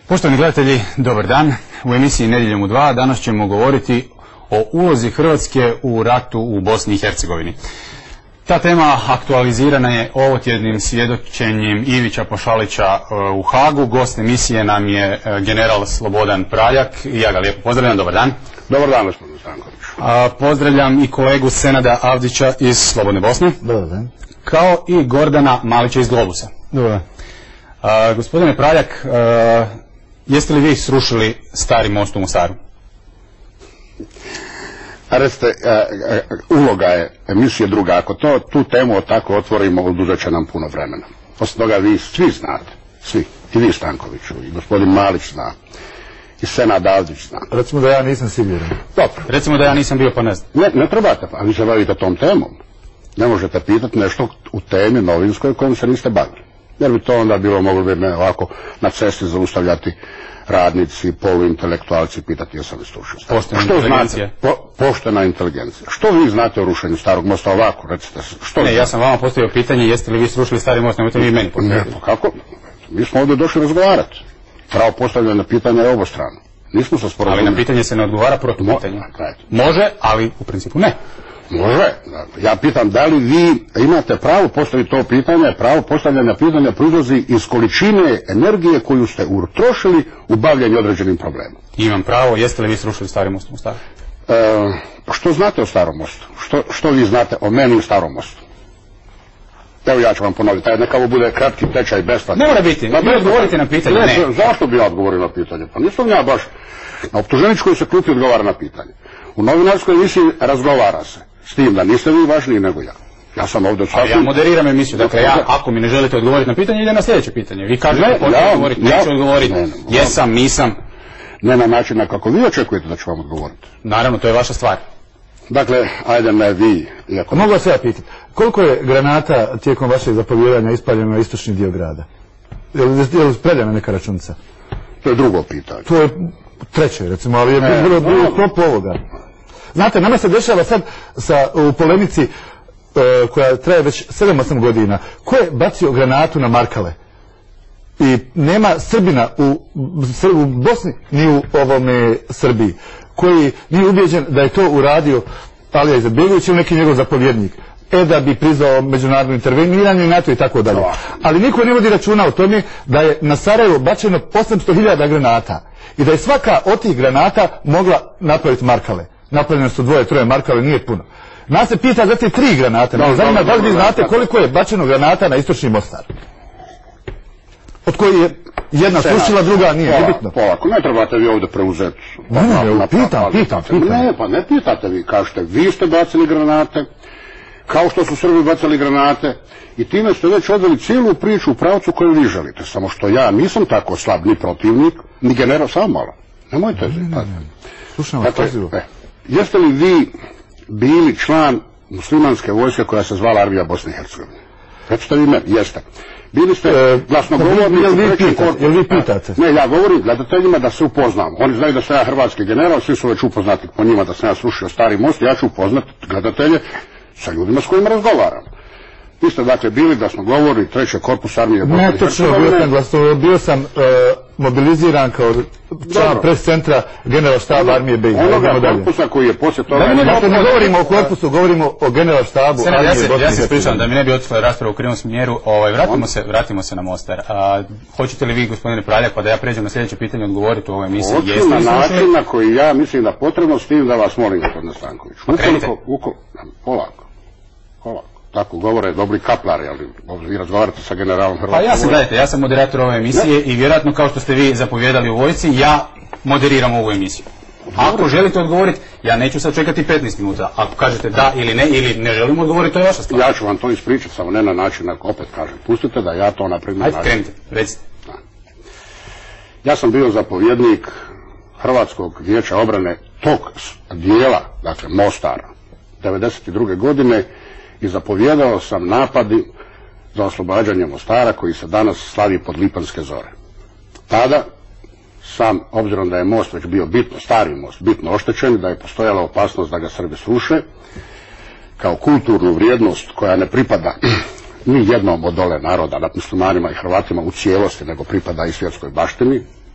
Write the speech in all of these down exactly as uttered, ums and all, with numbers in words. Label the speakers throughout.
Speaker 1: Poštovani gledatelji, dobar dan. U emisiji Nedjeljom u dva danas ćemo govoriti o ulozi Hrvatske u ratu u Bosni i Hercegovini. Ta tema aktualizirana je ovotjednim svjedočenjem Ivića Pošalića u Hagu. Gost emisije nam je general Slobodan Praljak i ja ga lijepo pozdravljam. Dobar dan.
Speaker 2: Dobar dan, gospodin Stanković.
Speaker 1: Pozdravljam i kolegu Senada Avdića iz Slobodne Bosne.
Speaker 3: Dobar dan.
Speaker 1: Kao i Gordana Malića iz Globusa.
Speaker 3: Dobar dan.
Speaker 1: A, gospodine Praljak, a, jeste li vi srušili stari most u Mostaru?
Speaker 2: A recite, uloga je emisije druga. Ako to, tu temu tako otvorimo, oduzet će nam puno vremena. Osim toga, vi svi znate, svi, i vi Stankoviću, i gospodin Malić zna, i Senad Avdić zna.
Speaker 3: Recimo da ja nisam siguran.
Speaker 2: Dobro.
Speaker 1: Recimo da ja nisam bio, pa ne znam.
Speaker 2: Ne, ne trebate, a vi se bavite tom temom. Ne možete pitati nešto u temi novinskoj kojom se niste bavili. Jer bi to onda bilo moglo bi me ovako na cesti zaustavljati radnici, poluintelektualci, pitati jesam li stručan.
Speaker 1: Poštena
Speaker 2: što
Speaker 1: inteligencija.
Speaker 2: Znate, po, poštena inteligencija. Što vi znate o rušenju starog mosta ovako, recite? Što
Speaker 1: ne,
Speaker 2: znate?
Speaker 1: ja sam vama postavio pitanje jeste li vi srušili stari most, nemojte vi meni postaviti.
Speaker 2: Ne, pa kako? Mi smo ovdje došli razgovarati. Pravo postavljeno pitanje je obostrano. Nismo se sporazumili.
Speaker 1: Ali na pitanje se ne odgovara protu pitanje. Može, ali u principu ne.
Speaker 2: Može. Ja pitam da li vi imate pravo postaviti to pitanje, pravo postavljanja pitanja proizlazi iz količine energije koju ste utrošili u bavljanju određenim problemom.
Speaker 1: Imam pravo, jeste li vi srušili stari most u Mostaru?
Speaker 2: E, što znate o starom mostu? Što, što vi znate o meni u starom mostu? Evo ja ću vam ponoviti, taj neka ovo bude kratki tečaj besplatno.
Speaker 1: Ne mora biti,
Speaker 2: Pa,
Speaker 1: vi odgovorite na pitanje.
Speaker 2: Ne,
Speaker 1: ne.
Speaker 2: Zašto bi ja odgovorio na pitanje? Pa nisam ja baš na optuženičkoj se klupi odgovara na pitanje. U novinarskoj emisiji razgovara se. S tim da niste vi važniji nego ja. Ja sam ovdje sasvim...
Speaker 1: Ja moderiram emisiju, dakle ja, ako mi ne želite odgovoriti na pitanje, ide na sljedeće pitanje. Vi kažete,
Speaker 2: ne,
Speaker 1: hoćete
Speaker 2: ja,
Speaker 1: odgovoriti,
Speaker 2: ja,
Speaker 1: neću odgovoriti,
Speaker 2: ne, ne,
Speaker 1: jesam, nisam.
Speaker 2: Ne na način na kako vi očekujete da ću vam odgovoriti.
Speaker 1: Naravno, to je vaša stvar.
Speaker 2: Dakle, ajde ne vi. Iako...
Speaker 3: Mogu vas ja pitati, koliko je granata tijekom vašeg zapovjedanja ispaljeno na istočni dio grada? Je li, je li predana neka računica?
Speaker 2: To je drugo pitanje.
Speaker 3: To je treće, recimo, ali je ne, bilo bilo sklopu ovoga. Znate, nama se dešava sad sa, u polemici e, koja traje već sedam osam godina. Ko je bacio granatu na Markale? I nema Srbina u, u Bosni ni u ovome Srbiji koji nije ubijeđen da je to uradio Alija Izetbegović ili neki njegov zapovjednik. E da bi priznao međunarodno interveniranje i NATO i tako dalje. Ali niko ne vodi računa o tome da je na Sarajevo bačeno osamsto hiljada granata i da je svaka od tih granata mogla napraviti Markale. Napravljeno su dvoje, troje Markale, nije puno. Nas se pita za te tri granate. Me zanima da li vi znate koliko je bačeno granata na istočni Mostar? Od koji je jedna slušila, druga nije,
Speaker 2: polako,
Speaker 3: nebitno.
Speaker 2: Polako, ne trebate vi ovdje preuzeti.
Speaker 3: Ne, ne, ne, pitam, pitam, pitam.
Speaker 2: Ne, pa ne pitate vi, kažete, vi ste bacili granate, kao što su Srbi bacali granate, i time ste već odveli cijelu priču u pravcu koju vi želite. Samo što ja nisam tako slab ni protivnik, ni general, samo malo. Nemojte zipati.
Speaker 3: Slušam vas pažljivo.
Speaker 2: Jeste li vi bili član muslimanske vojske koja se zvala Armija Bosne i Hercegovine? Recite vi meni, jeste. Bili ste e, glasnogovornici
Speaker 3: jel vi pitate? Jel vi pitate?
Speaker 2: Ne, ja govorim gledateljima da se upoznam. Oni znaju da sam ja hrvatski general, svi su već upoznati po njima da sam ja srušio stari most, ja ću upoznati gledatelje sa ljudima s kojima razgovaram. Vi ste dakle bili glasnogovornik trećeg korpusa Armije Bosne i Hercegovine.
Speaker 3: Ne, točno, bio sam glasnogovornik, bio sam uh, mobiliziran kao član pres centra general štaba Armije B i H.
Speaker 2: Onoga korpusa koji je poslije toga...
Speaker 3: Da, ne, dakle, ne govorimo o korpusu, govorimo o general štabu
Speaker 1: Senad,
Speaker 3: Armije
Speaker 1: ja se,
Speaker 3: Bosne i
Speaker 1: ja se
Speaker 3: Hercegovine.
Speaker 1: ispričavam da mi ne bi otišla rasprava u krivom smjeru. Ovaj, vratimo, se, vratimo se na Mostar. A, hoćete li vi, gospodine Praljak, pa da ja pređem na sljedeće pitanje odgovoriti u ovoj emisiji?
Speaker 2: Hoću na način na koji ja mislim da potrebno, s tim da vas molim, gospodine Stanković.
Speaker 1: Ukoliko,
Speaker 2: ukoliko, polako, polako. Tako govore dobri kaplari, ali vi razgovarate sa generalom Hrvatske.
Speaker 1: Pa ja sam, gledajte, ja sam moderator ove emisije i vjerojatno kao što ste vi zapovjedali u vojsci, ja moderiram ovu emisiju. Ako želite odgovoriti, ja neću sad čekati petnaest minuta. Ako kažete da ili ne, ili ne želim odgovoriti, to je vaša stvar.
Speaker 2: Ja ću vam to ispričati, samo ne na način, ako opet kažem, pustite da ja to napravim na način.
Speaker 1: Ajde, krenite, recite.
Speaker 2: Ja sam bio zapovjednik Hrvatskog vijeća obrane tog dijela, dakle Mostara, devedeset druge godine, i zapovjedao sam napadi za oslobađanje Mostara koji se danas slavi pod Lipanske zore. Tada sam, obzirom da je most već bio bitno, stari most, bitno oštećen, da je postojala opasnost da ga Srbi sruše, kao kulturnu vrijednost koja ne pripada ni jednom od dole naroda, nad muslimanima i Hrvatima u cijelosti, nego pripada i svjetskoj baštini,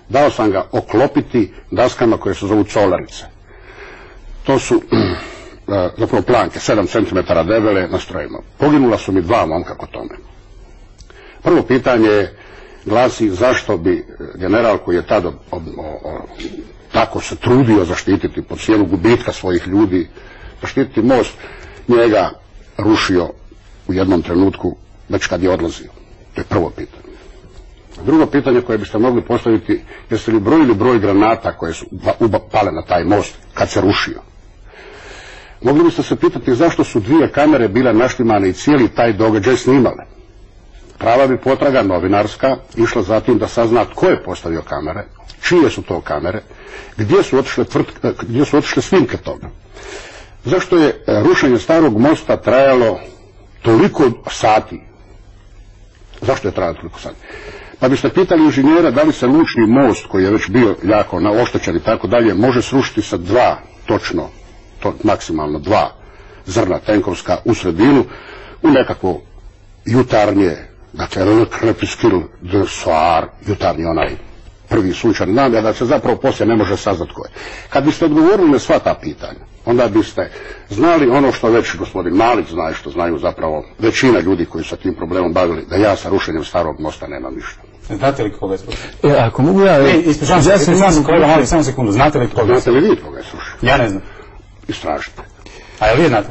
Speaker 2: dao sam ga oklopiti daskama koje se zovu colarice. To su zapravo planke, sedam centimetara debele na strojima. Poginula su mi dva momka kod tome. Prvo pitanje glasi zašto bi general koji je tada o, o, o, tako se trudio zaštititi pod cijenu gubitka svojih ljudi, zaštititi most, njega rušio u jednom trenutku već kad je odlazio. To je prvo pitanje. Drugo pitanje koje biste mogli postaviti, jeste li brojili broj granata koje su pale na taj most kad se rušio? Mogli biste se pitati zašto su dvije kamere bile naštimane i cijeli taj događaj snimale. Prava bi potraga novinarska išla zatim da sazna tko je postavio kamere, čije su to kamere, gdje su otišle, tvrtke, gdje su otišle snimke toga. Zašto je rušenje starog mosta trajalo toliko sati? Zašto je trajalo toliko sati? Pa biste pitali inženjera da li se lučni most koji je već bio jako oštećen i tako dalje može srušiti sa dva, točno, to, maksimalno dva zrna tenkovska u sredinu u nekakvo jutarnje, dakle le crepuscule de soir, jutarnji onaj prvi sunčani dan, da se zapravo poslije ne može saznat ko je. Kad biste odgovorili na sva ta pitanja, onda biste znali ono što već gospodin Malić zna i što znaju zapravo većina ljudi koji su sa tim problemom bavili, da ja sa rušenjem starog mosta nemam ništa.
Speaker 1: Znate li koga je srušio?
Speaker 4: E, ako mogu ja...
Speaker 1: E, ispričavam se, ispričavam se kolega Malić, samo sekundu, znate li koga je
Speaker 2: srušio? Znate li vi koga je srušio?
Speaker 1: Ja ne znam.
Speaker 2: Istražite.
Speaker 1: A jel vi znate?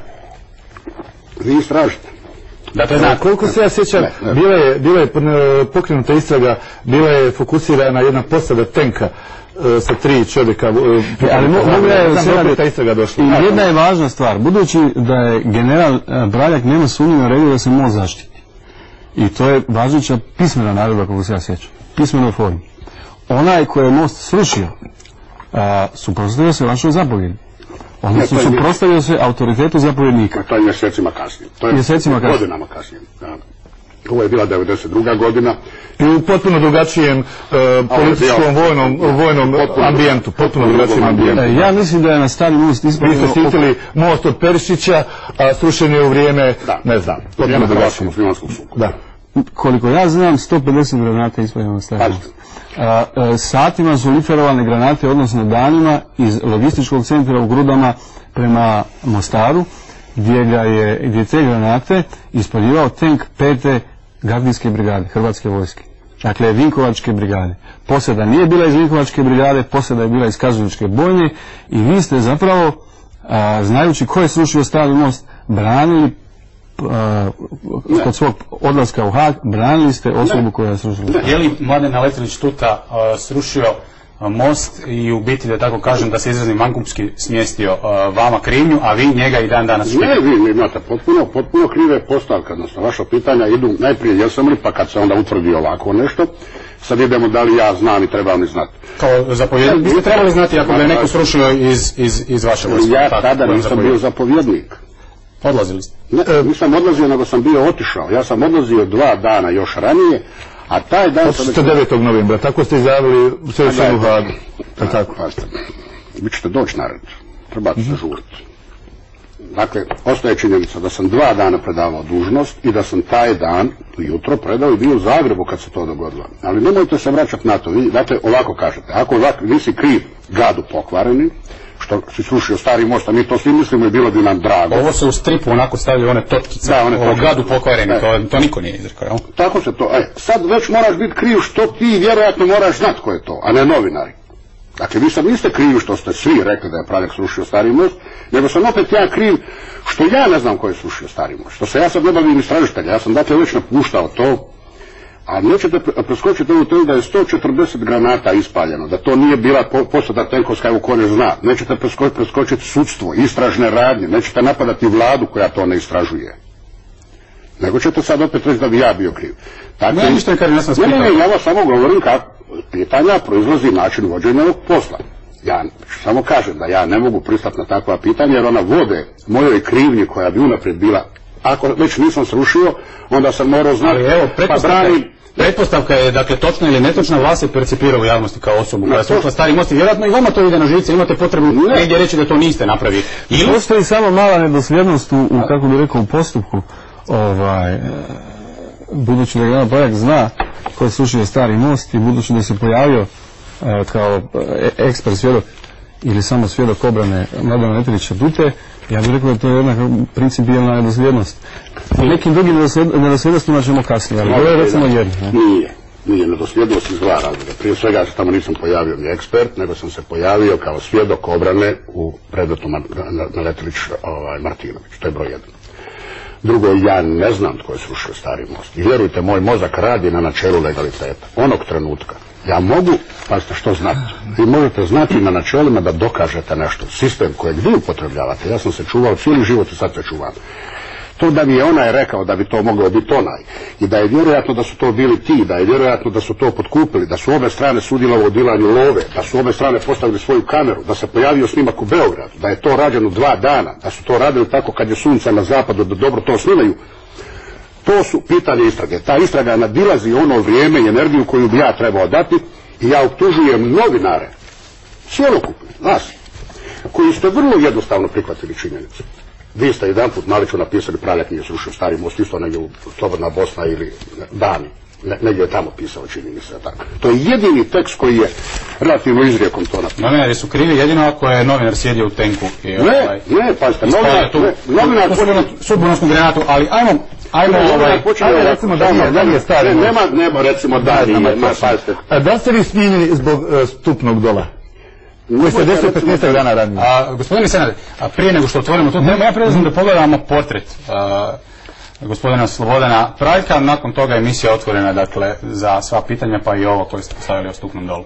Speaker 2: Vi istražite.
Speaker 1: Dakle, znate.
Speaker 3: Koliko se ja sjećam, bila je, bila je pokrenuta istraga, bila je fokusirana jedna posada tenka sa tri čovjeka.
Speaker 4: Ali mogu ja
Speaker 3: znam ta istraga došla.
Speaker 4: I jedna je važna stvar, budući da je general Braljak nema sumnje na redu da se most zaštiti. I to je važeća pismena naredba, kako se ja sjećam. Pismenoj formi. Onaj koji je most srušio, suprotstavio se vašoj zapovjedi. Odnosno suprotstavio se autoritetu zapovjednika.
Speaker 2: To je mjesecima kasnije. To je
Speaker 4: mjesecima kasnije.
Speaker 2: Godinama kasnije. Ovo je bila devedeset druga godina.
Speaker 3: I u potpuno drugačijem uh, političkom vojnom, vojnom potpuno, ambijentu. Potpuno drugačijem ambijentu.
Speaker 4: E, ja mislim da je na stari most ispravljeno...
Speaker 3: Vi ste štitili most od Perišića, a srušen je u vrijeme, da, ne znam, potpuno drugačijem muslimanskog sukoba. Da.
Speaker 4: Koliko ja znam, sto pedeset granata je ispravljeno na stari most. A, a, satima su liferovane granate, odnosno danima, iz logističkog centra u Grudama prema Mostaru, gdje ga je, gdje te granate ispaljivao tank pete gardijske brigade, Hrvatske vojske. Dakle, Vinkovačke brigade. Posada nije bila iz Vinkovačke brigade, posada je bila iz Kazuničke bojne i vi ste zapravo, a, znajući ko je srušio stari most, branili a, kod svog odlaska u Haag, branili ste osobu koja je srušila.
Speaker 1: Je li Mladen Aletilić Tuta a, srušio a, most i u biti, da tako kažem, da se izrazim vankupski, smjestio a, vama krivnju, a vi njega i dan danas štitite?
Speaker 2: Ne, vi imate potpuno, potpuno krive postavke, odnosno vaša pitanja idu najprije jesam li, pa kad se onda utvrdi ovako nešto, sad idemo da li ja znam i trebam li znati.
Speaker 1: Kao zapovjednik, biste trebali znati ako ga je neko srušio iz, iz, iz vaše vojske.
Speaker 2: Ja tako, tada nisam bio zapovjednik.
Speaker 1: Odlazili ste?
Speaker 2: Ne, nisam odlazio, nego sam bio otišao. Ja sam odlazio dva dana još ranije, a taj dan...
Speaker 3: Otište devetog novembra, tako ste izjavili u sljedećem u Hagu. Tako.
Speaker 2: Vi ćete doći na red, trebate se žuriti. Dakle, ostaje činjenica da sam dva dana predavao dužnost i da sam taj dan, jutro, predao i bio u Zagrebu kad se to dogodilo. Ali nemojte se vraćati na to. Vi, dakle, ovako kažete, ako ovako, nisi kriv gadu pokvareni, što si srušio stari most, a mi to svi mislimo i bilo bi nam drago.
Speaker 1: Ovo se u stripu onako stavljaju one točkice, da, one o gadu pokvareni, to, to niko nije izrekao, jel?
Speaker 2: Tako se to, e, sad već moraš biti kriv što ti vjerojatno moraš znati ko je to, a ne novinari. Dakle, vi sad niste krivi što ste svi rekli da je Praljak srušio stari most, nego sam opet ja kriv što ja ne znam ko je srušio stari most, što se ja sad ne bavim istražitelja, ja sam dakle već napuštao to, a nećete preskočiti ovu temu da je sto četrdeset granata ispaljeno, da to nije bila posada tenkovska, evo ko ne zna, nećete preskočiti, preskočiti sudstvo, istražne radnje, nećete napadati vladu koja to ne istražuje. Nego ćete sad opet reći da bi ja bio kriv.
Speaker 1: Dakle, ne, ništa je kad ja sam
Speaker 2: ne, ne, ne, ja vas samo govorim kako pitanja proizlazi način vođenja ovog posla. Ja samo kažem da ja ne mogu pristati na takva pitanja jer ona vode mojoj krivnji koja bi unaprijed bila. Ako već nisam srušio, onda sam morao znati.
Speaker 1: Ali evo, pretpostavka, pa pretpostavka je, dakle, točna ili netočna, vas se percipira u javnosti kao osobu koja je srušila stari most i vjerojatno i vama to ide na živce, imate potrebu ne. negdje reći da to niste napravili.
Speaker 4: I postoji samo mala nedosljednost u, u, kako bi rekao, u postupku. Ovaj, budući da general Braljak zna ko je srušio stari most i budući da se pojavio kao ekspert svjedok ili samo svjedok obrane Mladena Letelića Dute, ja bih rekao da to je jedna principijelna nedosljednost. U nekim drugim nedosljednostima ćemo kasnije, ali ovo je recimo jedno.
Speaker 2: Nije, nije nedosljednost iz dva razloga. Prije svega ja se tamo nisam pojavio ni ekspert, nego sam se pojavio kao svjedok obrane u predmetu na Letelić Martinović. To je broj jedan. Drugo, ja ne znam tko je srušio Stari most. I vjerujte, moj mozak radi na načelu legaliteta. Onog trenutka ja mogu, pazite što znati, vi možete znati na načelima da dokažete nešto. Sistem kojeg vi upotrebljavate, ja sam se čuvao cijeli život i sad se čuvam. To da mi je onaj rekao da bi to moglo biti onaj i da je vjerojatno da su to bili ti, da je vjerojatno da su to potkupili, da su obe strane sudjelovale u dilanju love, da su obe strane postavili svoju kameru, da se pojavio snimak u Beogradu, da je to rađeno dva dana, da su to radili tako kad je sunce na zapadu, da dobro to snimaju. To su pitanje istrage. Ta istraga nadilazi ono vrijeme i energiju koju bi ja trebao dati i ja optužujem novinare, cjelokupni, nas, koji ste vrlo jednostavno prihvatili činjenicu. Vi ste jedan put nalično napisali Praljak nije srušio Stari most, isto negdje u Slobodna Bosna ili Dani. Ne, negdje je tamo pisao, čini mi se tako. To je jedini tekst koji je relativno izrijekom to napisao.
Speaker 1: Novinari su krivi jedino ako je novinar sjedio u tenku. I,
Speaker 2: ne, ovaj, ne, pazite, novinar...
Speaker 1: Tu, ne, novinar počeo sudbonosnu granatu, ali ajmo... Ajmo,
Speaker 2: ne,
Speaker 1: ovaj...
Speaker 2: Ajde, recimo da nije, da nije Stari most. Nema, nema, recimo da nije, pazite.
Speaker 3: A da ste vi smijenjeni zbog uh, stupnog dola? Koji ste deset petnaest dana ranije.
Speaker 1: A, gospodine Senade, a prije nego što otvorimo tu temu, ja predlažem da pogledamo portret a, gospodina Slobodana Praljka, nakon toga emisija otvorena, dakle, za sva pitanja, pa i ovo koje ste postavili o stupnom dolu.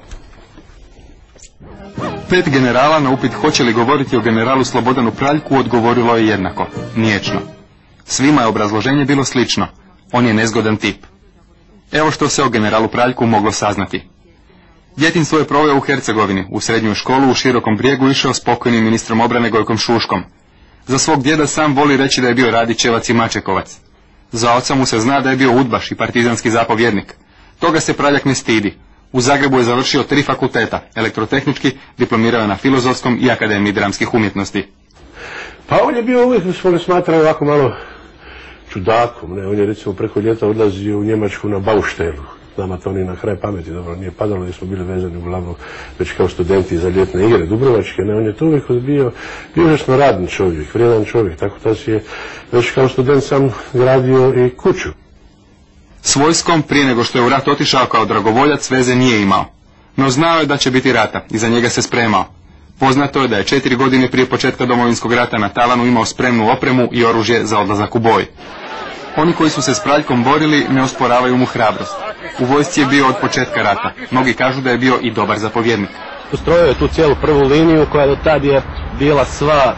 Speaker 5: Pet generala na upit hoće li govoriti o generalu Slobodanu Praljku odgovorilo je jednako, niječno. Svima je obrazloženje bilo slično, on je nezgodan tip. Evo što se o generalu Praljku moglo saznati. Djetinjstvo je proveo u Hercegovini, u srednju školu u Širokom Brijegu išao s pokojnim ministrom obrane Gojkom Šuškom. Za svog djeda sam voli reći da je bio Radićevac i Mačekovac. Za oca mu se zna da je bio udbaš i partizanski zapovjednik. Toga se Praljak ne stidi. U Zagrebu je završio tri fakulteta, elektrotehnički, diplomirao je na Filozofskom i Akademiji dramskih umjetnosti.
Speaker 6: Pa on je bio uvijek, smo ga smatrali ovako malo čudakom, ne? On je recimo preko ljeta odlazio u Njemačku na Baustelu. Nama to ni na kraj pameti dobro nije padalo, jer smo bili vezani uglavnom već kao studenti za ljetne igre Dubrovačke. Ne, on je to uvijek bio, bio užasno radni čovjek, vrijedan čovjek, tako da si je već kao student sam gradio i kuću.
Speaker 5: S vojskom, prije nego što je u rat otišao kao dragovoljac, veze nije imao. No znao je da će biti rata i za njega se spremao. Poznato je da je četiri godine prije početka Domovinskog rata na Talanu imao spremnu opremu i oružje za odlazak u boj. Oni koji su se s Praljkom borili ne osporavaju mu hrabrost. U vojsci je bio od početka rata. Mnogi kažu da je bio i dobar zapovjednik.
Speaker 7: Ustrojio je tu cijelu prvu liniju koja do tad je bila sva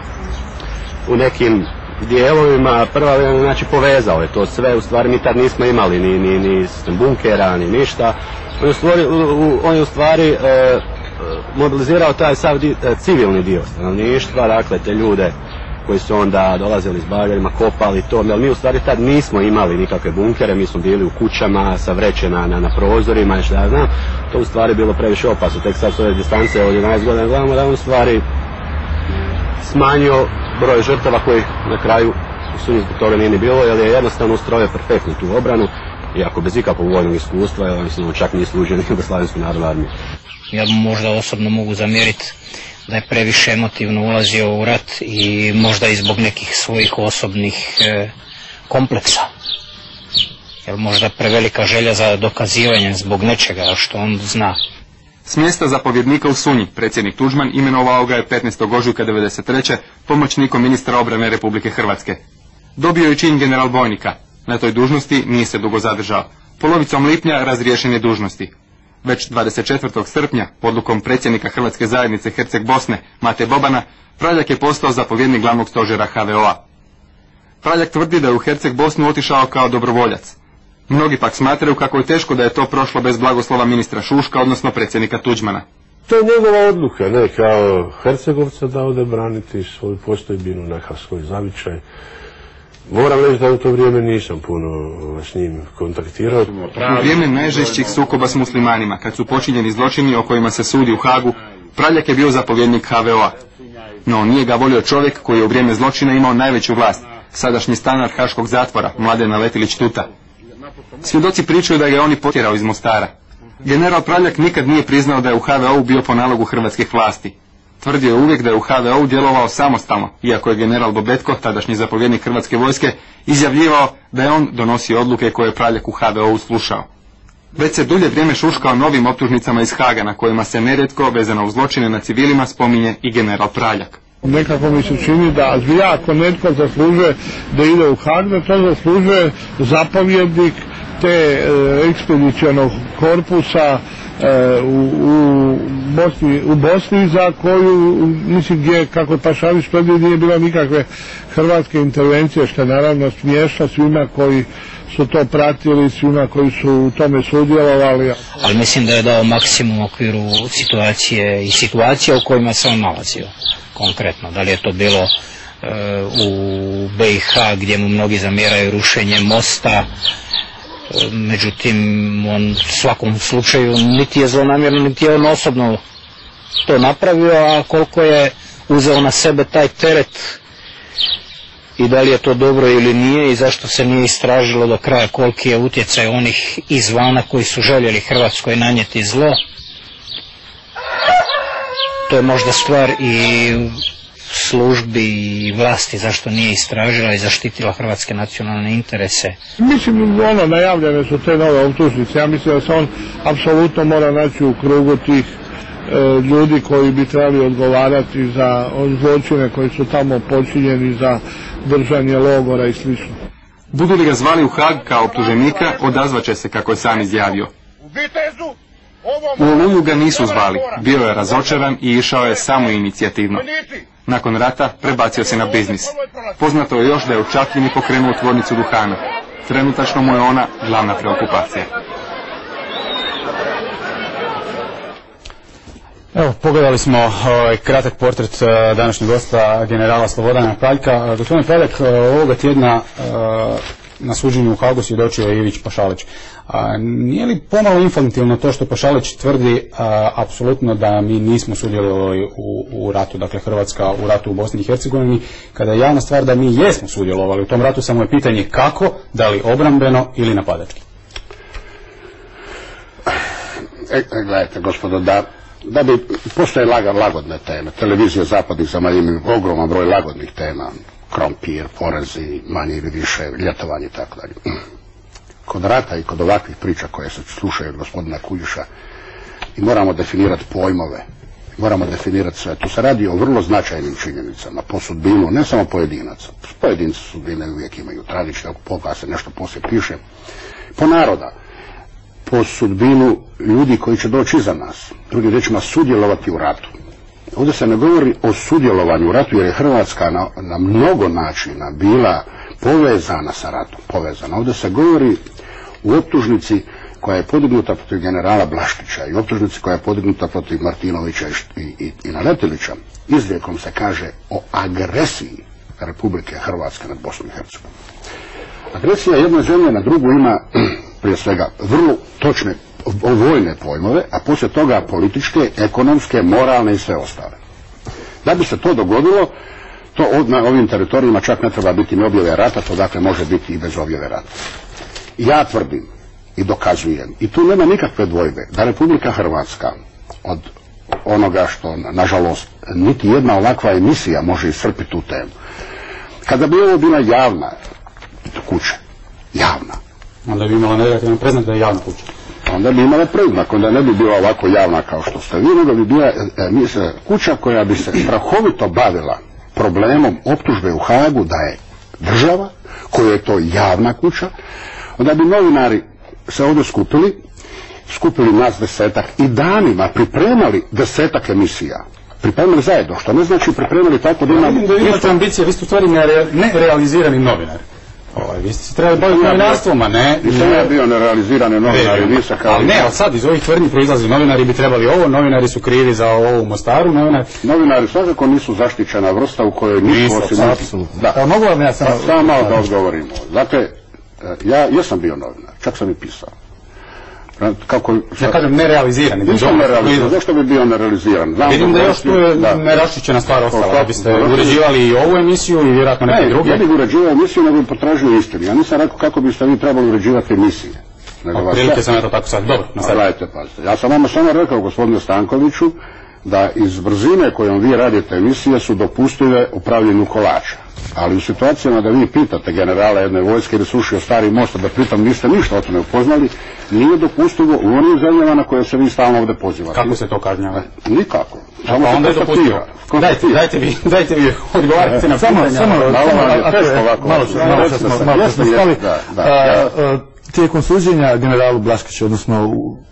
Speaker 7: u nekim dijelovima. Prva linija, znači povezao je to sve. U stvari mi tad nismo imali ni, ni, ni bunkera, ni ništa. On je, stvori, u, on je u stvari e, mobilizirao taj sav di, e, civilni dio stanovništva, dakle te ljude koji su onda dolazili s bagjerima, kopali to, ali mi u stvari tad nismo imali nikakve bunkere, mi smo bili u kućama sa vreće na, na, na prozorima i što ja znam, to u stvari bilo previše opasno, tek sad s ove distance od jedanaest godina gledamo da on u stvari smanjio broj žrtava koji na kraju u sumnji zbog toga nije ni bilo, jer je jednostavno ustrojio perfektnu tu obranu, iako bez ikakvog vojnog iskustva, jer mislim, on čak nije služio ni Jugoslavijskoj narodnoj armiji.
Speaker 8: Ja možda osobno mogu zamjeriti da je previše emotivno ulazio u rat i možda i zbog nekih svojih osobnih e, kompleksa. Jer možda prevelika želja za dokazivanje zbog nečega što on zna.
Speaker 5: S mjesta zapovjednika u Sunji predsjednik Tuđman imenovao ga je petnaestog ožujka devedeset treće pomoćnikom ministra obrane Republike Hrvatske. Dobio je čin general bojnika. Na toj dužnosti nije se dugo zadržao. Polovicom lipnja razriješen je dužnosti. Već dvadeset četvrtog srpnja, odlukom predsjednika Hrvatske zajednice Herceg Bosne, Mate Bobana, Praljak je postao zapovjednik glavnog stožera H V O A. Praljak tvrdi da je u Herceg Bosnu otišao kao dobrovoljac. Mnogi pak smatraju kako je teško da je to prošlo bez blagoslova ministra Šuška, odnosno predsjednika Tuđmana.
Speaker 6: To je njegova odluka, ne kao Hercegovca da ode braniti svoju postojbinu, neka svoj zavičaj. Moram reći da u to vrijeme nisam puno s njim kontaktirao.
Speaker 5: U vrijeme najžešćih sukoba s muslimanima, kad su počinjeni zločini o kojima se sudi u Hagu, Praljak je bio zapovjednik H V O A. No nije ga volio čovjek koji je u vrijeme zločina imao najveću vlast, sadašnji stanar haškog zatvora, Mladen Letelić Tuta. Svjedoci pričaju da ga je on i potjerao iz Mostara. General Praljak nikad nije priznao da je u ha ve ou bio po nalogu hrvatskih vlasti. Tvrdio je uvijek da je u ha ve ou djelovao samostalno, iako je general Bobetko, tadašnji zapovjednik hrvatske vojske, izjavljivao da je on donosio odluke koje je Praljak u ha ve ou slušao. Već se dulje vrijeme šuškao novim optužnicama iz Haga, na kojima se nerijetko, vezano uz zločine na civilima, spominje i general Praljak.
Speaker 9: Nekako mi se čini da ako netko zaslužuje da ide u Hag, da to zaslužuje zapovjednik te e, ekspedicionog korpusa e, u, u, Bosni, u Bosni za koju, mislim gdje, kako Pašalić tvrdi, nije bilo nikakve hrvatske intervencije, što je naravno smiješno svima koji su to pratili, svima koji su u tome sudjelovali.
Speaker 8: Ali mislim da je dao maksimum u okviru situacije i situacija u kojima se on nalazio. Konkretno, da li je to bilo e, u be i ha gdje mu mnogi zamjeraju rušenje mosta, međutim on u svakom slučaju niti je zlonamjerno, niti je on osobno to napravio, a koliko je uzeo na sebe taj teret i da li je to dobro ili nije i zašto se nije istražilo do kraja koliki je utjecaj onih izvana koji su željeli Hrvatskoj nanijeti zlo. To je možda stvar i službi i vlasti zašto nije istražila i zaštitila hrvatske nacionalne interese.
Speaker 9: Mislim, ono, najavljene su te nove optužnice. Ja mislim da se on apsolutno mora naći u krugu tih e, ljudi koji bi trebali odgovarati za zločine koji su tamo počinjeni, za držanje logora i slično.
Speaker 5: Budu li ga zvali u Hag kao optuženika, odazvaće se, kako je sam izjavio. U Oluju ga nisu zvali, bio je razočaran i išao je samo inicijativno. Nakon rata prebacio se na biznis. Poznato je još da je u Čapljini pokrenuo tvornicu duhana. Trenutačno mu je ona glavna preokupacija.
Speaker 1: Evo, pogledali smo ovaj kratak portret uh, današnjeg gosta, generala Slobodana Praljka. Uh, gospodin Praljak, uh, ovoga tjedna uh, na suđenju u Hagu svjedočio je Ivić Pašalić. A, nije li pomalo infantilno to što Pašalić tvrdi a, apsolutno da mi nismo sudjelovali u, u ratu, dakle Hrvatska u ratu u Bosni i Hercegovini, kada je javna stvar da mi jesmo sudjelovali u tom ratu, samo je pitanje kako, da li obrambeno ili napadački?
Speaker 2: E, gledajte, gospodo, da, da bi postoje lagar, lagodne teme. Televizija zapadnih zemalja ima ogroman broj lagodnih tema. Krompir, porezi, manje ili više, ljetovanje i tako dalje. Kod rata i kod ovakvih priča koje se slušaju od gospodina Kuljiša i moramo definirati pojmove, moramo definirati sve. Tu se radi o vrlo značajnim činjenicama po sudbinu, ne samo pojedinaca. Pojedinci sudbine uvijek imaju tradične, ako se nešto poslije piše, po naroda, po sudbinu ljudi koji će doći iza nas, drugim riječima sudjelovati u ratu. Ovdje se ne govori o sudjelovanju u ratu jer je Hrvatska na, na mnogo načina bila povezana sa ratom, povezana. Ovdje se govori u optužnici koja je podignuta protiv generala Blaškića i optužnici koja je podignuta protiv Martinovića i, i, i Naletilića. Izrijekom se kaže o agresiji Republike Hrvatske nad Bosnom i Hercegovinom. Agresija jedne zemlje na drugu ima prije svega vrlo točne vojne pojmove, a poslije toga političke, ekonomske, moralne i sve ostale. Da bi se to dogodilo, to na ovim teritorijima čak ne treba biti ni objave rata, to dakle može biti i bez objave rata. Ja tvrdim i dokazujem, i tu nema nikakve dvojbe, da Republika Hrvatska od onoga što, nažalost, niti jedna ovakva emisija može iscrpiti tu temu. Kada bi ovo bila javna kuća, javna,
Speaker 1: onda bi imala negativno preznak da je javna kuća.
Speaker 2: Onda bi imala preznak, onda ne bi bila ovako javna kao što ste vi, nego bi bila e, kuća koja bi se strahovito bavila problemom optužbe u Hagu da je država, koja je to javna kuća, onda bi novinari se ovdje skupili, skupili nas desetak i danima pripremali desetak emisija. Pripremili zajedno, što ne znači pripremili tako da ima...
Speaker 1: Vidim da vi imate ambicije, vi ste u stvari nerealizirani novinar. Ovaj, vi ste se trebali baviti novinarstvom, a ne...
Speaker 2: Nisam ja bio nerealizirani novinar i vi se kao...
Speaker 1: Ali ne, ali sad iz ovih tvrdnji proizlazi, novinari bi trebali ovo, novinari su krivi za ovo u Mostaru, novinari...
Speaker 2: Novinari svakako nisu zaštićena vrsta u kojoj nisu osim...
Speaker 1: Apsolutno. Da. Mogu vam ja samo...
Speaker 2: Samo malo da odgovorimo. Dakle, ja jesam bio novinar, čak sam i pisao. Kako,
Speaker 1: ja kažem nerealizirani.
Speaker 2: Nisam nerealiziran. Zašto bi bio nerealiziran?
Speaker 1: Znam Vidim da još tu je neraščićena stvar ostala. Da biste uređivali i ovu emisiju i vjerojatno neke druge.
Speaker 2: Ja bih uređivao emisiju, nego bi potražio istinu. Ja nisam rekao kako biste vi trebali uređivati emisije. nego
Speaker 1: prilike sam ja to tako sad. Dobro,
Speaker 2: nastavite, pazite. Ja sam vama samo rekao, gospodinu Stankoviću, da iz brzine kojom vi radite emisije su dopustive u pravljenju kolača. Ali u situacijama da vi pitate generala jedne vojske ili srušio stari most, da pritom niste ništa o tome upoznali, nije dopustivo u onim zemljama na koje se vi stalno ovdje pozivate.
Speaker 1: Kako se to kažnjava?
Speaker 2: Nikako.
Speaker 1: Samo onda je dopustivo. Dajte, dajte vi, dajte vi odgovarajte na pitanja.
Speaker 3: Samo, malo smo stali. Tijekom suđenja generalu Blaškiću, odnosno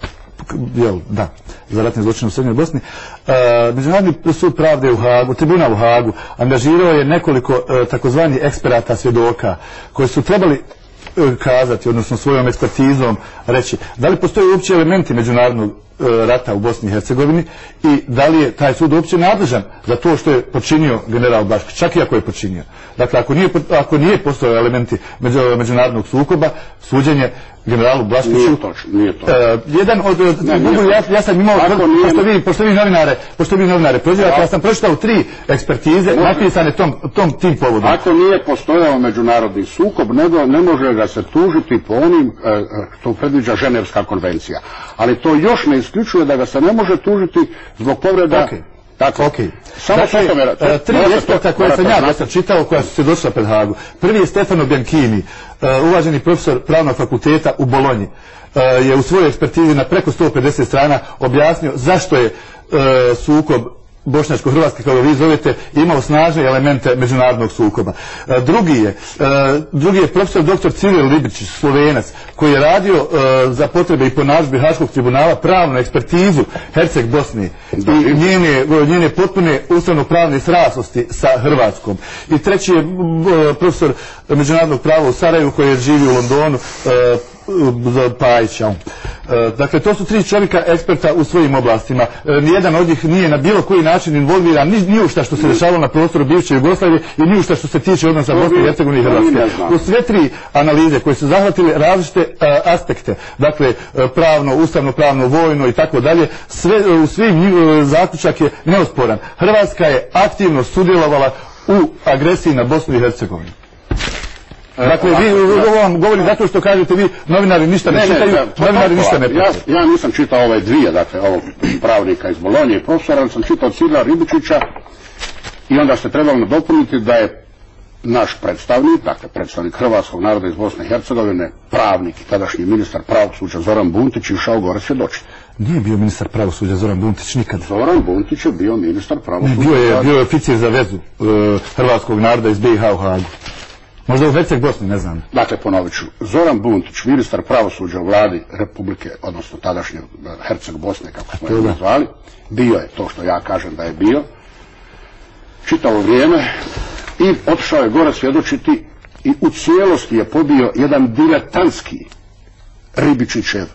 Speaker 3: jel, da, za ratne zločine u Srednjoj Bosni. E, Međunarodni sud pravde u Hagu, tribunal u Hagu, angažirao je nekoliko e, takozvanih eksperata svjedoka koji su trebali e, kazati, odnosno svojom ekspertizom reći da li postoje uopće elementi međunarodnog e, rata u Bosni i Hercegovini i da li je taj sud uopće nadležan za to što je počinio general Blaškić, čak i ako je počinio. Dakle, ako nije, ako nije postojao elementi među, međunarodnog sukoba, suđenje generalu Blaškiću.
Speaker 2: Nije točno, nije točno.
Speaker 3: Uh, jedan od, ne, mogu, ja, ja sam imao, pošto vi, pošto vi novinare, pošto vi novinare prozivate, ja sam pročitao tri ekspertize može, napisane tom, tom tim povodom.
Speaker 2: Ako nije postojao međunarodni sukob, nego ne može ga se tužiti po onim, što uh, predviđa Ženevska konvencija. Ali to još ne isključuje da ga se ne može tužiti zbog povreda.
Speaker 3: Okay.
Speaker 2: Tako,
Speaker 3: okay.
Speaker 2: Samo
Speaker 3: dakle,
Speaker 2: me,
Speaker 3: tri eksperta koje sam ja dosta čitao, koja su se došla pred Hagu. Prvi je Stefano Bianchini, uvaženi profesor pravnog fakulteta u Bolonji, je u svojoj ekspertizi na preko sto pedeset strana objasnio zašto je sukob bošnjačko-hrvatski, kao vi zovete, imao snažne elemente međunarodnog sukoba. E, drugi je, e, drugi je profesor doktor Ciril Libičić, Slovenac, koji je radio e, za potrebe i po narudžbi Haškog tribunala pravnu ekspertizu Herceg Bosne i njene, njene potpune ustavno-pravne sraslosti sa Hrvatskom. I treći je e, profesor međunarodnog prava u Sarajevu, koji je živio u Londonu, e, Pajića. Dakle, to su tri čovjeka eksperta u svojim oblastima. Nijedan od njih nije na bilo koji način involviran ni, ni u šta što se dešavalo na prostoru bivše Jugoslavije i ni u šta što se tiče odnosa Bosne i Hercegovine i Hrvatske. U sve tri analize koje su zahvatile različite aspekte, dakle pravno, ustavno, pravno, vojno i tako dalje, sve u svim zaključak je neosporan. Hrvatska je aktivno sudjelovala u agresiji na Bosnu i Hercegovinu. Dakle, vi ovo vam govori zato što kažete vi novinari ništa ne, ne čitaju, ne, ne, novinari ništa ne
Speaker 2: ja, ja nisam čitao ove dvije, dakle, ovog pravnika iz Bolonje i profesora, ali sam čitao Cirila Ribičića i onda ste trebali nadopuniti da je naš predstavnik, dakle, predstavnik hrvatskog naroda iz Bosne i Hercegovine, pravnik i tadašnji ministar pravosuđa Zoran Buntić išao gore svjedočiti.
Speaker 3: Nije bio ministar pravosuđa Zoran Buntić nikad.
Speaker 2: Zoran Buntić je bio ministar pravosuđa.
Speaker 3: Bio je, bio je oficir za vezu uh, hrvatskog naroda iz B i H u Hagu. Možda u Herceg Bosni, ne znam.
Speaker 2: Dakle, ponovit ću. Zoran Buntić, ministar pravosuđa u vladi Republike, odnosno tadašnje Herceg Bosne, kako smo je nazvali, bio je to što ja kažem da je bio, čitavo vrijeme i otišao je gore svjedočiti i u cijelosti je pobio jedan diletantski Ribičićev,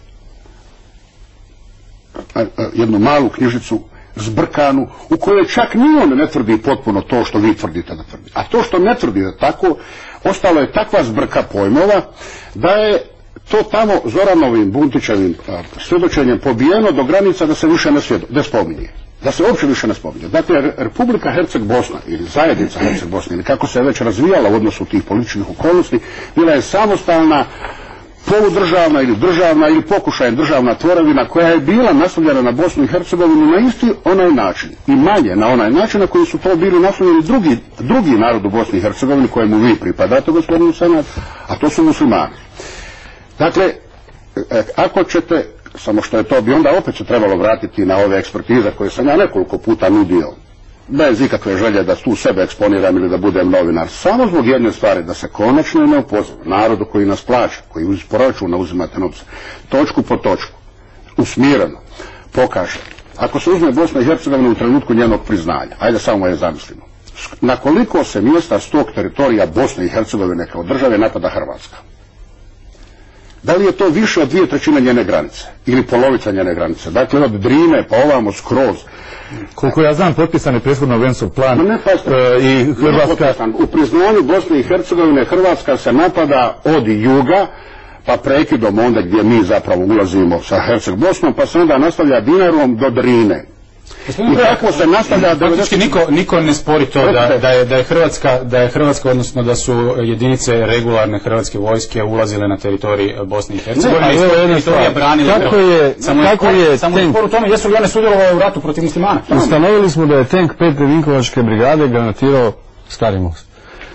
Speaker 2: jednu malu knjižicu zbrkanu, u kojoj čak ni on ne tvrdi potpuno to što vi tvrdite da tvrdi. A to što ne tvrdite tako, ostalo je takva zbrka pojmova da je to tamo Zoranovim Buntićevim svjedočenjem pobijeno do granica da se više ne, svjedo, ne spominje. Da se uopće više ne spominje. Dakle, Republika Herceg Bosna ili zajednica Herceg Bosne ili kako se već razvijala u odnosu tih političkih okolnosti, bila je samostalna poludržavna ili državna ili pokušaj državna tvorevina koja je bila naslonjena na Bosnu i Hercegovinu na isti onaj način i manje na onaj način na koji su to bili naslonjeni drugi, drugi narod u Bosni i Hercegovini kojemu vi pripadate, gospodinu Senat, a to su muslimani. Dakle, ako ćete, samo što je to bi onda opet se trebalo vratiti na ove ekspertize koje sam ja nekoliko puta nudio, bez ikakve želje da tu sebe eksponiram ili da budem novinar, samo zbog jedne stvari, da se konačno ne upozna narodu koji nas plaća, koji uz proračuna uzimate novce, točku po točku, usmjereno, pokaže. Ako se uzme Bosna i Hercegovina u trenutku njenog priznanja, ajde samo je zamislimo, na koliko se mjesta s tog teritorija Bosne i Hercegovine kao države napada Hrvatska? Da li je to više od dvije trećine njene granice ili polovica njene granice? Dakle, od Drine pa ovamo skroz.
Speaker 3: Koliko ja znam, potpisan je prethodno Vencov plan
Speaker 2: ne,
Speaker 3: e, i Hrvatska...
Speaker 2: U priznanju Bosne i Hercegovine Hrvatska se napada od juga, pa prekidom onda gdje mi zapravo ulazimo sa Herceg Bosnom, pa se onda nastavlja Dinarom do Drine. I tako se nastavlja.
Speaker 1: Faktički niko, niko ne spori to da, da, je, da, je Hrvatska, da je Hrvatska, odnosno da su jedinice regularne hrvatske vojske ulazile na teritoriji Bosne i Hercegovine.
Speaker 4: Ne, pa, jedna stvar. Kako je,
Speaker 1: samo
Speaker 4: kako
Speaker 1: je,
Speaker 4: je
Speaker 1: samo je spor u tome jesu li one sudjelovale u ratu protiv muslimana.
Speaker 4: Ustanovili smo da je tenk pete Vinkovačke brigade granatirao Stari most.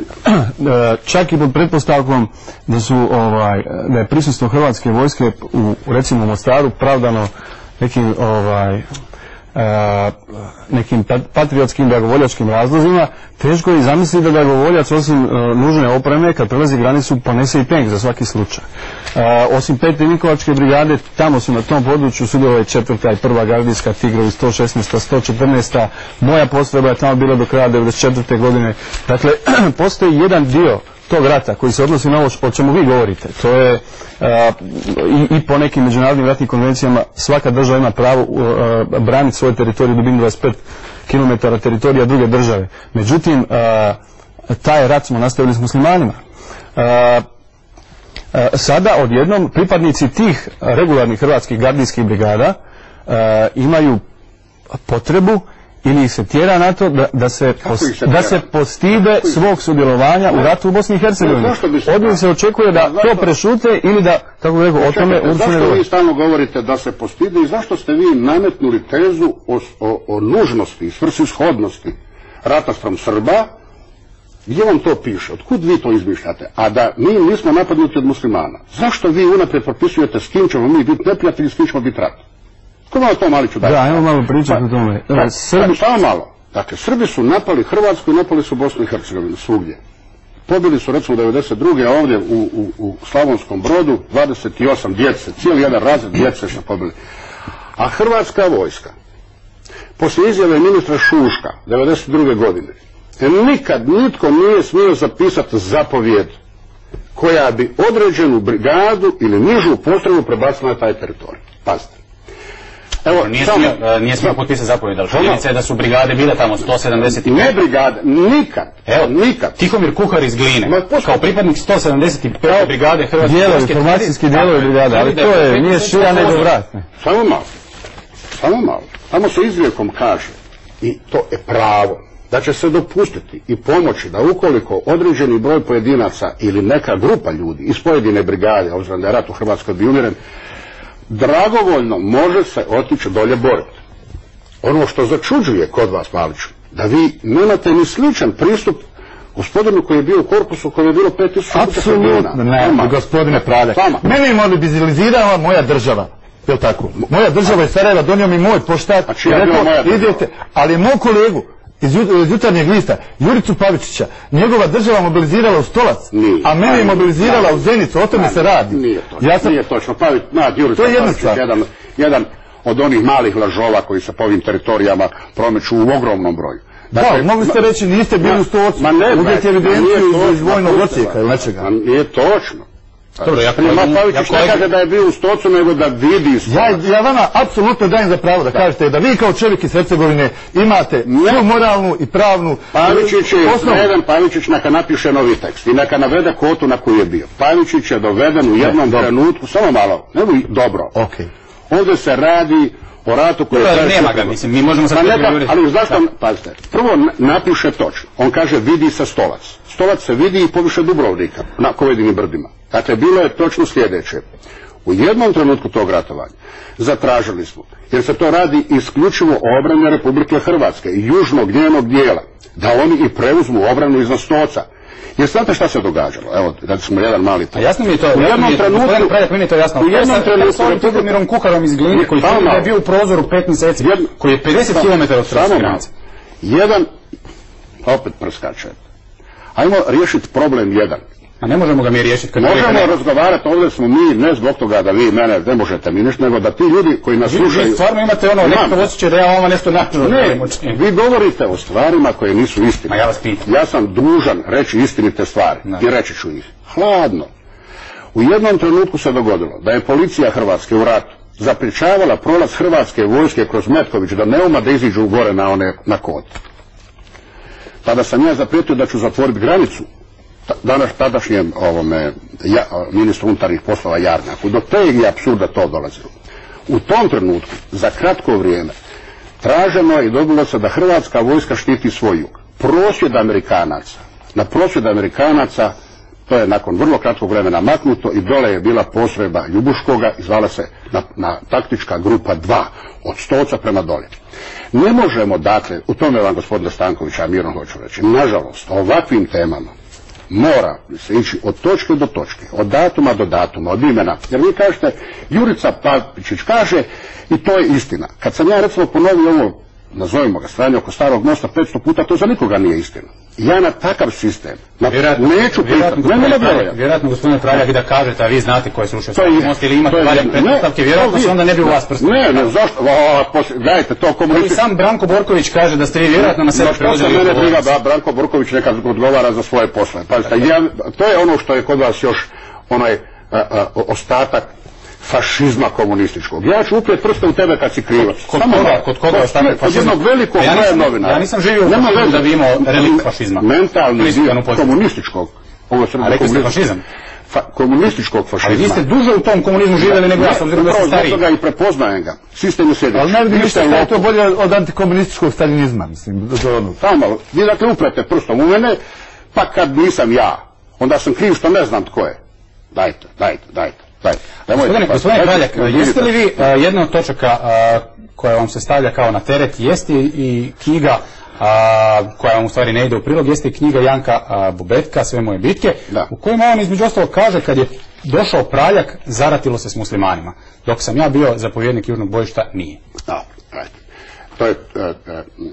Speaker 4: Čak i pod pretpostavkom da su ovaj, da je prisustvo hrvatske vojske u recimo Mostaru pravdano nekim ovaj a, nekim patriotskim dragovoljačkim razlozima, teško je i zamisliti da dragovoljac osim a, nužne opreme kad prelazi granicu ponese i tank za svaki slučaj. A, osim pete Vinkovačke brigade, tamo su na tom području sudjelovali četvrta i prva gardijska Tigrovi, sto šesnaesta, sto četrnaesta, moja postrojba je tamo bila do kraja devedeset četvrte godine. Dakle, postoji jedan dio tog rata koji se odnosi na ovo o čemu vi govorite. To je a, i, i po nekim međunarodnim ratnim konvencijama svaka država ima pravo a, braniti svoj teritorij dubini dvadeset pet kilometara teritorija druge države. Međutim, a, taj rat smo nastavili s muslimanima. A, a, sada odjednom pripadnici tih regularnih hrvatskih gardijskih brigada a, imaju potrebu ili ih se tjera na to da, da, se, pos, se da se postide svog sudjelovanja u ratu u Bosni i Hercegovini. Od njih se očekuje da to prešute ili da, kako bih rekao, o tome uopće ne
Speaker 2: zašto
Speaker 4: govori.
Speaker 2: Vi stalno govorite da se postide i zašto ste vi nametnuli tezu o, o, o nužnosti i svrsishodnosti rata spram Srba? Gdje vam to piše? Otkud vi to izmišljate? A da mi nismo napadnuti od muslimana. Zašto vi unaprijed propisujete s kim ćemo mi biti neprijatelji i s kim ćemo biti rat? Ko malo to Maliću daje?
Speaker 4: Da, ajmo malo pričati o tome.
Speaker 2: Pa, Srbi... Samo malo. Dakle, Srbi su napali Hrvatsku i napali su Bosnu i Hercegovinu, svugdje. Pobili su recimo devedeset druge ovdje u, u, u Slavonskom Brodu dvadeset osam djece, cijeli jedan razred djece su pobili. A hrvatska vojska, poslije izjave ministra Šuška devedeset druge godine, nikad nitko nije smio zapisati zapovjed koja bi određenu brigadu ili nižu postrojbu prebacila na taj teritorij. Pazite.
Speaker 1: Evo, nije samo, smio, nije smio potpisati zapovjed, ali činjenica je da su brigade bile tamo sto sedamdeset pet.
Speaker 2: Ne brigade, nikad.
Speaker 1: Evo,
Speaker 2: nikad.
Speaker 1: Tihomir Kuhar iz Gline,
Speaker 2: Ma,
Speaker 1: kao pripadnik sto sedamdeset pete brigade Hrvatske
Speaker 4: dijelovi,
Speaker 1: vojske.
Speaker 4: formacijski dijelovi brigade, ali to je, nije šira nego vrat.
Speaker 2: Samo malo, samo malo. Tamo se izrijekom kaže, i to je pravo, da će se dopustiti i pomoći da ukoliko određeni broj pojedinaca ili neka grupa ljudi iz pojedine brigade, obzirom da je rat u Hrvatskoj bio umjeren, dragovoljno može se otići dolje boriti. Ono što začuđuje kod vas, Maliću, da vi nemate ni sličan pristup gospodinu koji je bio u korpusu koji je bilo pet tisuća.
Speaker 3: Apsolutno ne, gospodine Praljak. Mene je mobilizirala moja država. Jel tako? Moja država iz Sarajeva donio mi moj poštar i rekao, idete, ali moj kolegu iz Jutarnjeg lista, Juricu Pavičića, njegova država mobilizirala u Stolac,
Speaker 2: nije,
Speaker 3: a mene je mobilizirala nije, u Zenicu, o tome se radi.
Speaker 2: Nije točno,
Speaker 3: ja sam...
Speaker 2: nije točno. Pavić, na, Jurica Pavičić je jedan, jedan od onih malih lažova koji se po ovim teritorijama promeću u ogromnom broju.
Speaker 3: Dakle, da, mogli ste reći niste bili u Stolcu, uzeti evidenciju iz vojnog odsjeka ili nečega.
Speaker 2: Nije točno.
Speaker 3: Dobro, ja
Speaker 2: Pavičić ne kaže da je bio u Stocu, nego da vidi Stoc.
Speaker 3: Ja, ja vama apsolutno dajem za pravo da, da kažete da vi kao čovjek iz Hercegovine imate svu moralnu i pravnu
Speaker 2: Pavičić je doveden, Pavičić neka napiše novi tekst i neka navede kvotu na koju je bio. Pavičić je doveden u jednom ne, trenutku, samo malo, nego dobro.
Speaker 3: Okay.
Speaker 2: Ovdje se radi o ratu koji
Speaker 1: je... Nema ga, mislim, mi možemo sad...
Speaker 2: Ali zašto, pazite, prvo napiše točno, on kaže vidi se Stolac. Stolac se vidi i poviše Dubrovnika, na Kovedinim brdima. Dakle, bilo je točno sljedeće. U jednom trenutku tog ratovanja zatražili smo, jer se to radi isključivo o obrani Republike Hrvatske i južnog njenog dijela, da oni i preuzmu obranu iznad Stoca. Jer znate šta se događalo? Evo, da smo jedan mali...
Speaker 1: A jasno mi je to,
Speaker 2: u jednom trenutku...
Speaker 1: Meni je to jasno.
Speaker 2: U jednom trenutku...
Speaker 1: S ovim Tihomirom Kuharom iz Gline, koji je bio u prozoru pet mjeseci, koji je pedeset kilometara od Hrvatske granice.
Speaker 2: Jedan, opet prskače. Ajmo riješiti problem jedan.
Speaker 1: A ne možemo ga mi riješiti.
Speaker 2: Možemo razgovarati, ovdje smo mi, ne zbog toga da vi mene ne možete mi ništa, nego da ti ljudi koji nas slušaju...
Speaker 1: Vi stvarno imate ono, nekako osjećaj da ja ovama nešto načinu.
Speaker 2: Ne, vi govorite o stvarima koje nisu istine.
Speaker 1: Ma ja vas pitam.
Speaker 2: Ja sam dužan reći istinite stvari i reći ću ih. Hladno. U jednom trenutku se dogodilo da je policija Hrvatske u ratu zapriječavala prolaz Hrvatske vojske kroz Metković do Neuma da iziđu gore na one na kod. Tada sam ja zaprijetio da ću zatvoriti granicu danas tadašnjem ovome ja, ministru unutarnjih poslova Jarnjaku. Do te je apsurda to dolazilo. U tom trenutku, za kratko vrijeme, traženo je i dobilo se da hrvatska vojska štiti svoj jug. Prosvjed Amerikanaca, na prosvjed Amerikanaca, to je nakon vrlo kratkog vremena maknuto i dole je bila postrojba Ljubuškoga i zvala se na, na taktička grupa dva, od Stoca prema dole. Ne možemo, dakle, u tome vam gospodine Stankovića mirno hoću reći, nažalost, ovakvim temama mora se ići od točke do točke, od datuma do datuma, od imena. Jer vi kažete, Jurica Papičić kaže i to je istina. Kad sam ja recimo ponovio ovo, nazovimo ga stranje oko Starog mosta petsto puta, to za nikoga nije istina. Ja na takav sistem na,
Speaker 1: vjerojatno,
Speaker 2: neću pitati.
Speaker 1: Vjerojatno gospodine Praljak da kažete, a vi znate ko je srušio Stari most ili imate valjan pretpostavke, vjerojatno se onda ne bi u vas prstili.
Speaker 2: Ne, ne, zašto? Gledajte, to komunistički...
Speaker 1: Ali sam Branko Borković kaže da ste vi vjerojatno na sebe preuzeli odgovornost.
Speaker 2: Mene Branko Borković nekad odgovara za svoje posle. Pazite, ja, to je ono što je kod vas još onaj a, a, ostatak fašizma komunističkog. Ja ću uprijeti prste u tebe kad si krivac.
Speaker 1: Kod koga? Kod koga ostatak fašizma?
Speaker 2: Kod jednog velikog broja novinara.
Speaker 1: Ja nisam živio u fašizmu da bi imao relikt fašizma.
Speaker 2: Mentalni dio komunističkog.
Speaker 1: A rekli ste fašizam?
Speaker 2: Komunističkog fašizma.
Speaker 1: Ali vi ste duže u tom komunizmu živjeli nego ja, s obzirom da ste stariji.
Speaker 2: Zato ga i prepoznajem ga. Sistem je sljedeći.
Speaker 3: Ali ne vidim ništa da je to bolje od antikomunističkog staljinizma, mislim.
Speaker 2: Samo malo. Vi dakle uprete prstom u mene, pa kad nisam ja, onda sam kriv što ne znam tko je. Dajte, dajte, dajte.
Speaker 1: Gospodine, gospodine Praljak, jeste li vi uh, jedna od točaka uh, koja vam se stavlja kao na teret, jeste i knjiga uh, koja vam u stvari ne ide u prilog, jeste i knjiga Janka uh, Bobetka, Sve moje bitke, da. U kojima on između ostalog kaže kad je došao Praljak, zaratilo se s muslimanima. Dok sam ja bio zapovjednik južnog bojišta, nije.
Speaker 2: Da, ajde. To je... Uh, uh,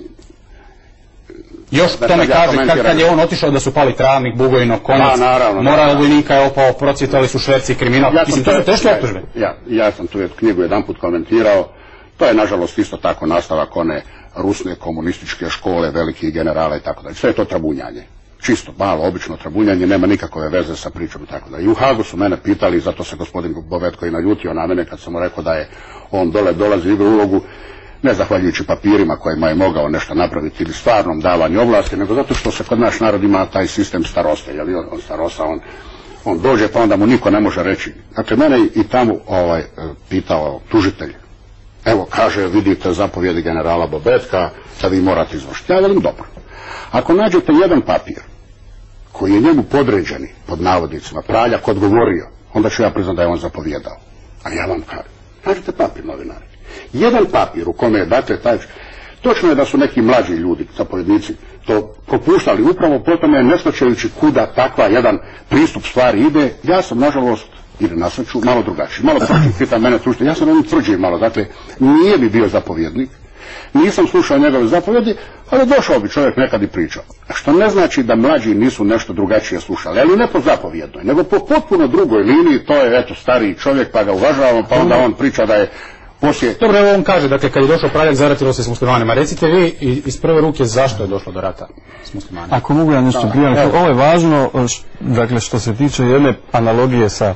Speaker 1: Još da tome kaže, kad, kad je on otišao da su pali Travnik, Bugojno, Konac, moral vojnika je opao, procvjetali su šverci, kriminal. Ja Mislim, to su teške optužbe.
Speaker 2: Ja, ja sam tu knjigu jedan put komentirao. To je, nažalost, isto tako nastavak one rusne komunističke škole, velikih generala i tako dalje. Sve je to trabunjanje. Čisto, malo, obično trabunjanje, nema nikakve veze sa pričom i tako dalje. I u Hagu su mene pitali, zato se gospodin Bovetko i naljutio na mene kad sam mu rekao da je on dole dolazi igra ulogu, ne zahvaljujući papirima kojima je mogao nešto napraviti ili stvarnom davanju ovlasti, nego zato što se kod naš narod ima taj sistem staroste, jer on starosta, on, on dođe pa onda mu niko ne može reći. Dakle, mene i tamo ovaj, pitao tužitelj, evo kaže, vidite zapovjedi generala Bobetka, da vi morate izvršiti. Ja velim, dobro. Ako nađete jedan papir koji je njemu podređeni, pod navodnicima, Praljak odgovorio, onda ću ja priznati da je on zapovjedao. A ja vam kažem, nađete papir, novinari. Jedan papir u kome je, dakle, taj... Točno je da su neki mlađi ljudi, zapovjednici, to propuštali upravo po tome, ne shvaćajući kuda takva jedan pristup stvari ide. Ja sam, nažalost, ili nasreću, malo drugačiji. Malo tvrđi, pita mene tužite, ja sam jednom tvrđi malo, dakle, nije mi bio zapovjednik, nisam slušao njegove zapovjedi, ali došao bi čovjek nekad i pričao. Što ne znači da mlađi nisu nešto drugačije slušali, ali ne po zapovjednoj, nego po potpuno drugoj liniji. To je, eto, stariji čovjek, pa ga uvažavamo, pa onda on priča da je poslije...
Speaker 1: Dobro, evo on kaže, dakle, kad je došao Praljak, zaratilo se s muslimanima. Recite vi iz prve ruke zašto je došlo do rata s muslimanima.
Speaker 4: Ako mogu ja nešto prijaviti, ovo je važno, dakle, što se tiče jedne analogije sa,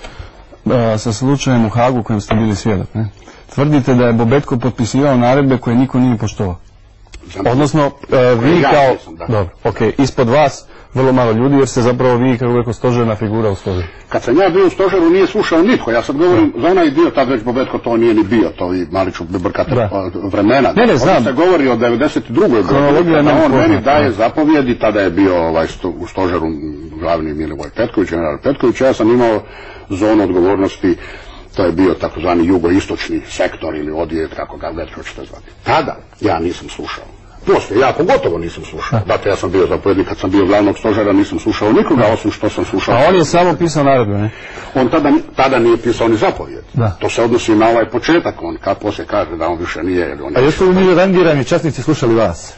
Speaker 4: sa slučajem u Hagu u kojem ste bili svjedok, ne? Tvrdite da je Bobetko potpisivao naredbe koje niko nije poštovao. Odnosno, vi kao... Dobro, ok, ispod vas vrlo malo ljudi, jer ste zapravo vi, kako rekao, stožerna figura u stožeru.
Speaker 2: Kad sam ja bio u stožeru, nije slušao nitko. Ja sad govorim, za onaj dio, tad već Bobetko to nije ni bio, to vi Maliću brkate vremena.
Speaker 3: Ne, ne, znam.
Speaker 2: Ovdje se govori o devedeset drugoj godini, kada on meni daje zapovjedi, tada je bio ovaj, sto, u stožeru glavni Milivoj Petković, general Petković, ja sam imao zonu odgovornosti, to je bio takozvani jugoistočni sektor ili odjed, kako ga već hoćete zvati. Tada ja nisam slušao. Poslije, ja pogotovo nisam slušao. Dakle, ja sam bio zapovjednik, kad sam bio glavnog stožera, nisam slušao nikoga, osim što sam slušao.
Speaker 4: A on je samo pisao naredbe, ne?
Speaker 2: On tada, tada nije pisao ni zapovjed. Da. To se odnosi na ovaj početak, on kad poslije kaže da on više nije... On
Speaker 3: A jesu li mi rangirani časnici slušali vas?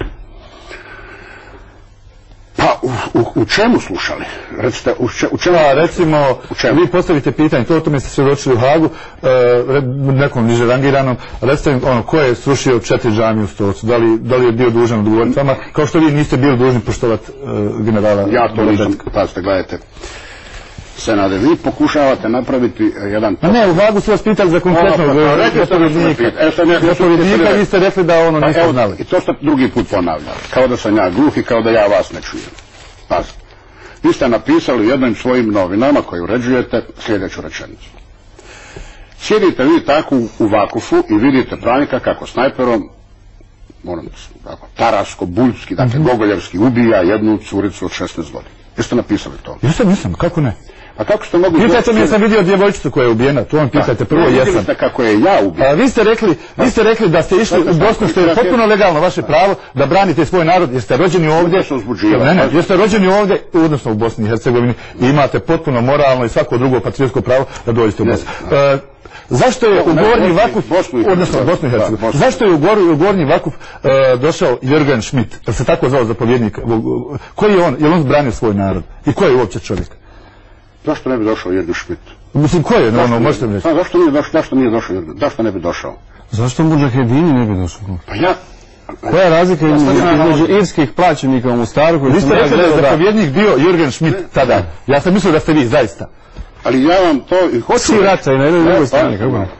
Speaker 2: Pa, u, u, u čemu slušali? Recite, u, če, u čemu?
Speaker 3: Pa, recimo, u čemu? Vi postavite pitanje, to o tome ste svjedočili u Hagu, e, nekom niže rangiranom, recite ono, ko je srušio četiri džamije u Stocu, da li, da li je bio dužan odgovoriti vama, kao što vi niste bili dužni poštovati e, generala...
Speaker 2: Ja to nisam, pazite, gledajte. Senade, vi pokušavate napraviti jedan...
Speaker 3: A ne, u Hagu su vas pitali za konkretnog zapovjednika. Zapovjednika, vi ste rekli da ono niste znali.
Speaker 2: I to ste drugi put ponavljali. Kao da sam ja gluh i kao da ja vas ne čujem. Pazite. Vi ste napisali u jednom svojim novinama koje uređujete sljedeću rečenicu. Sjedite vi tako u vakufu i vidite Praljka kako snajperom moram tako, Tarasko-Buljski, dakle Gogoljevski ubija jednu curicu od šesnaest godina. Jeste napisali to?
Speaker 3: Jesam, nisam, kako ne?
Speaker 2: A kako ste mogli...
Speaker 3: Pitajte mi, jesam vidio djevojčicu koja je ubijena, to vam pitajte, prvo jesam.
Speaker 2: Vidjeli ste kako je ja ubijen.
Speaker 3: A vi ste rekli, vi ste rekli da ste išli u Bosnu, što je potpuno legalno vaše pravo, da branite svoj narod, jer ste rođeni ovdje, ne, ne, jer ste rođeni ovdje, odnosno u Bosni i Hercegovini, i imate potpuno moralno i svako drugo patriotsko pravo da dođete u Bosnu. Zašto je u Gornji Vakuf, odnosno Bosnu i Hercegovini, zašto je u Gornji Vakuf došao Jürgen Schmidt, jer se tako zvao zapovjednik, koji je on, je li on branio svoj narod i koji je uopće čovjek?
Speaker 2: Zašto ne bi došao Jürgen Schmidt?
Speaker 3: Mislim, ko je? No, no, možete mi reći.
Speaker 2: Zašto nije došao? Zašto nije došao? Zašto ne bi došao?
Speaker 4: Zašto Mudžahedini ne bi došao?
Speaker 2: Pa ja...
Speaker 4: Koja je razlika između irskih plaćenika u Mostaru koji...
Speaker 3: Vi ste rekli da je zapovjednik bio Jürgen Schmidt tada. Ja sam mislio da ste vi, zaista.
Speaker 2: Ali ja vam to i hoću...
Speaker 4: Svi rata i na jednoj drugoj strani, kako ne?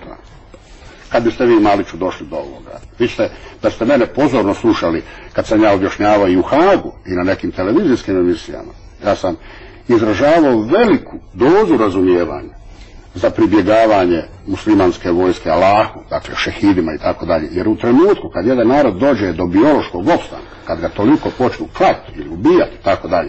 Speaker 2: Kad biste vi, Maliću, došli do ovoga. Vi ste, da ste mene pozorno slušali kad sam ja objašnjavao i u Hagu i na nekim televizijskim emisijama. Ja sam izražavao veliku dozu razumijevanja za pribjegavanje muslimanske vojske Allahu, dakle šehidima i tako dalje. Jer u trenutku kad jedan narod dođe do biološkog opstanka, kad ga toliko počnu klati ili ubijati i tako dalje,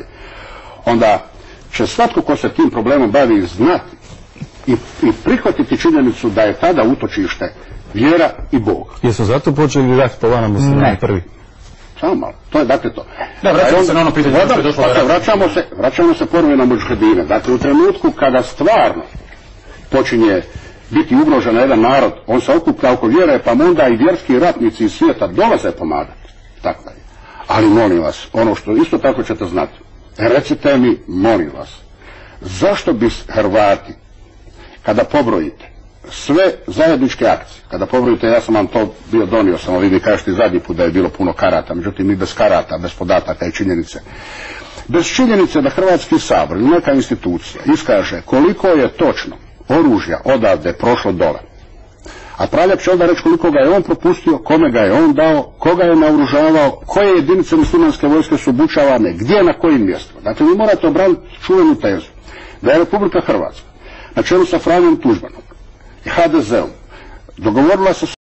Speaker 2: onda će svatko ko se tim problemom bavi znati i, i prihvatiti činjenicu da je tada utočište vjera i Bog.
Speaker 4: Jesu zato počeli rat po vama muslimani prvi?
Speaker 2: Samo malo, to je dakle to.
Speaker 1: Da, vraćamo se na ono pitanje što je došlo.
Speaker 2: Dakle, vraćamo se, vraćamo se ponovo na Mudžahedine. Dakle, u trenutku kada stvarno počinje biti ugrožen jedan narod, on se okuplja oko vjere, pa onda i vjerski ratnici iz svijeta dolaze pomagati. Tako da je. Ali molim vas, ono što isto tako ćete znati, recite mi, molim vas, zašto bi Hrvati, kada pobrojite sve zajedničke akcije, kada pobrojite, ja sam vam to bio donio, samo vi mi kažete zadnji put da je bilo puno karata, međutim i bez karata, bez podataka i činjenice. Bez činjenice da Hrvatski sabor ili neka institucija iskaže koliko je točno oružja odavde prošlo dole. A Praljak će onda reći koliko ga je on propustio, kome ga je on dao, koga je naoružavao, koje jedinice muslimanske vojske su obučavane, gdje, na kojim mjestima. Dakle, vi morate obraniti čuvenu tezu da je Republika Hrvatska na čelu sa Franjom Tuđmanom i ha de ze om dogovorila se